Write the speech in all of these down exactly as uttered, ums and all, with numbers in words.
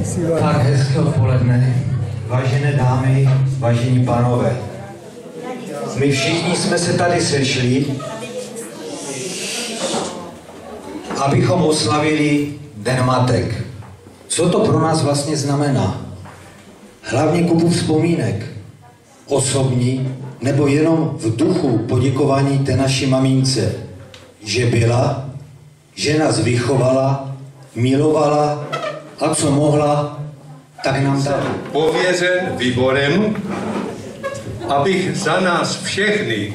Tak hezké odpoledne, vážené dámy, vážení pánové. My všichni jsme se tady sešli, abychom oslavili Den matek. Co to pro nás vlastně znamená? Hlavně kupu vzpomínek, osobní, nebo jenom v duchu poděkování té naší mamince, že byla, že nás vychovala, milovala a co mohla, tak nám dala. Pověřen výborem, abych za nás všechny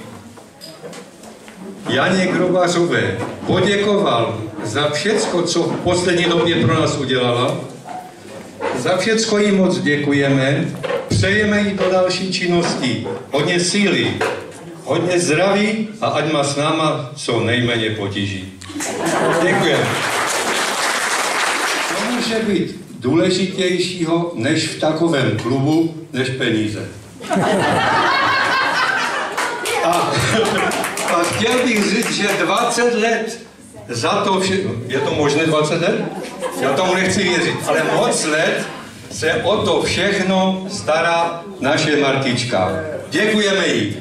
Janě Grobařové poděkoval za všecko, co v poslední době pro nás udělala. Za všecko jí moc děkujeme, přejeme jí do další činnosti hodně síly, hodně zdraví a ať má s náma co nejméně potíží. Děkujeme. To může být důležitějšího než v takovém klubu, než peníze. A, a chtěl bych říct, že dvacet let za to všechno, je to možné dvacet let? Já tomu nechci věřit, ale moc let se o to všechno stará naše Martička. Děkujeme jí.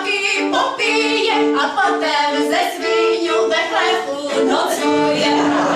A potem ze svíňu ve chlevu nocuje.